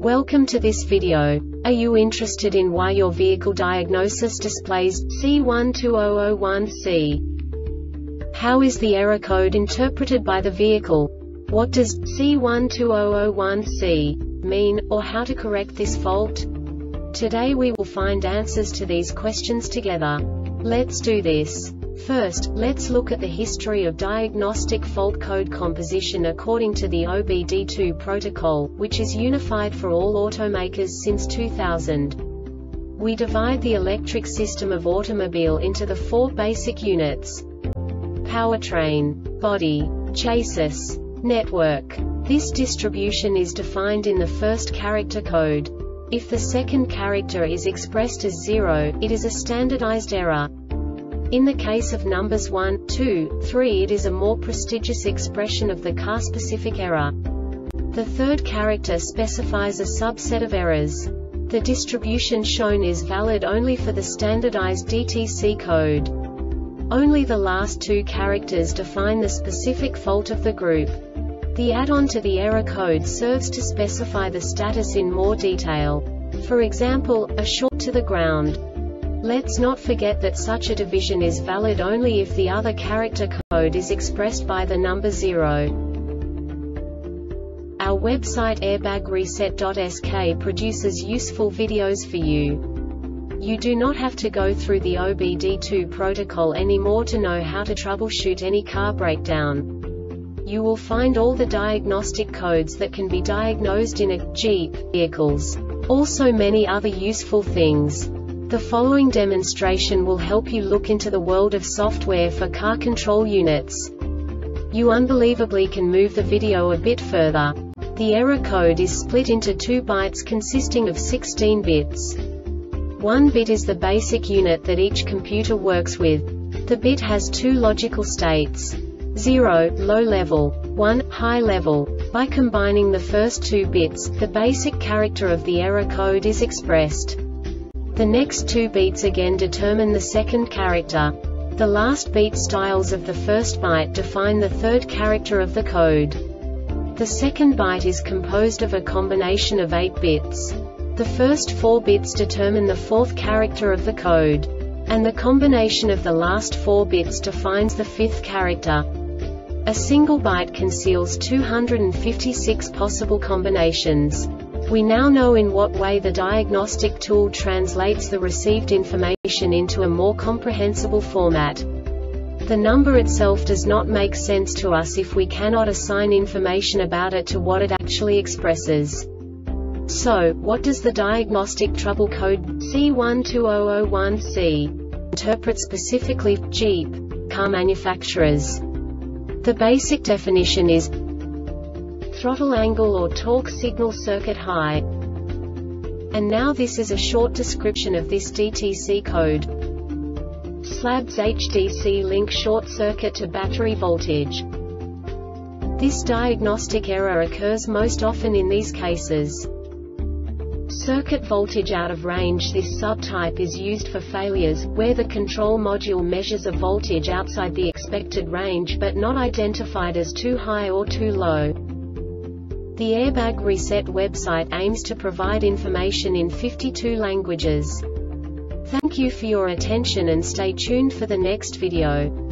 Welcome to this video. Are you interested in why your vehicle diagnosis displays C12001C? How is the error code interpreted by the vehicle? What does C12001C mean, or how to correct this fault? Today we will find answers to these questions together. Let's do this. First, let's look at the history of diagnostic fault code composition according to the OBD2 protocol, which is unified for all automakers since 2000. We divide the electric system of automobile into the four basic units: powertrain, body, chassis, network. This distribution is defined in the first character code. If the second character is expressed as 0, it is a standardized error. In the case of numbers 1, 2, 3, it is a more prestigious expression of the car-specific error. The third character specifies a subset of errors. The distribution shown is valid only for the standardized DTC code. Only the last two characters define the specific fault of the group. The add-on to the error code serves to specify the status in more detail. For example, a short to the ground. Let's not forget that such a division is valid only if the other character code is expressed by the number 0. Our website airbagreset.sk produces useful videos for you. You do not have to go through the OBD2 protocol anymore to know how to troubleshoot any car breakdown. You will find all the diagnostic codes that can be diagnosed in a Jeep vehicles. Also many other useful things. The following demonstration will help you look into the world of software for car control units. You unbelievably can move the video a bit further. The error code is split into 2 bytes consisting of 16 bits. 1 bit is the basic unit that each computer works with. The bit has 2 logical states: 0, low level, 1, high level. By combining the first 2 bits, the basic character of the error code is expressed. The next 2 beats again determine the second character. The last beat styles of the first byte define the third character of the code. The second byte is composed of a combination of 8 bits. The first 4 bits determine the fourth character of the code. And the combination of the last 4 bits defines the fifth character. A single byte conceals 256 possible combinations. We now know in what way the diagnostic tool translates the received information into a more comprehensible format. The number itself does not make sense to us if we cannot assign information about it to what it actually expresses. So, what does the diagnostic trouble code C12001C interpret specifically for Jeep car manufacturers? The basic definition is throttle angle or torque signal circuit high. And now this is a short description of this DTC code. Slabs HDC link short circuit to battery voltage. This diagnostic error occurs most often in these cases: circuit voltage out of range. This subtype is used for failures where the control module measures a voltage outside the expected range but not identified as too high or too low. The Airbag Reset website aims to provide information in 52 languages. Thank you for your attention and stay tuned for the next video.